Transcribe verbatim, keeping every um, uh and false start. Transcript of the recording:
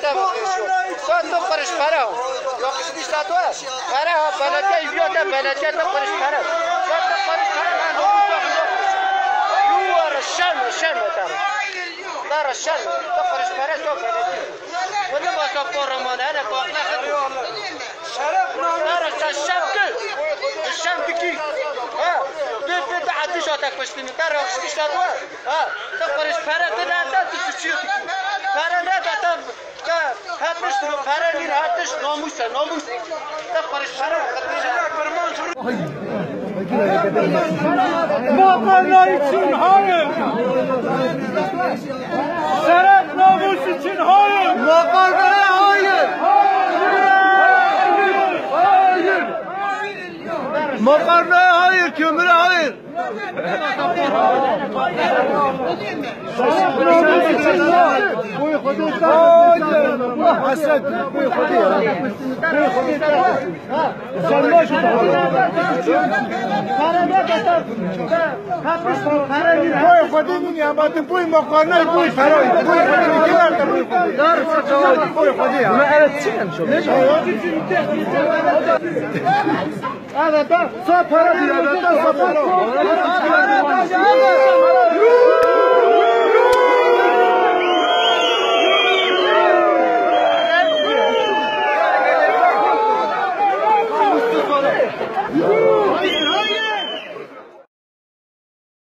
تا بخشیش. سات تو خورش پره. یا کشیدی سات و پره ها بلکه بیاد تا بلکه تا خورش پره. سات تا خورش پره من نمی‌تونم بخورم. یو را شرم شرم تام. دار شرم تا خورش پره تو بلکه. ولی با تو پرمانه نه باقی خیلی. شرف دار شرم که. شرم بکی. ها. به به تعدی شاتک پشتیم. دار کشیدی سات و ها. تا خورش پره تو نه تا تو چی پره نه تا هاتش تو پره نیر هاتش ناموسه ناموس تا خورش پره مقالای چین های شرف ناموس چین های مقالای های مقالای های کمره های بوی خودی حسد بوی خودی بوی خودی سلام شد بوی خودی میگی اما تو بوی مقارنه بوی فرای بوی خودی میگی نه بوی خودی دار سچواد بوی خودی ما عرفت چی هم شد هذا ده صفر هذا ده صفر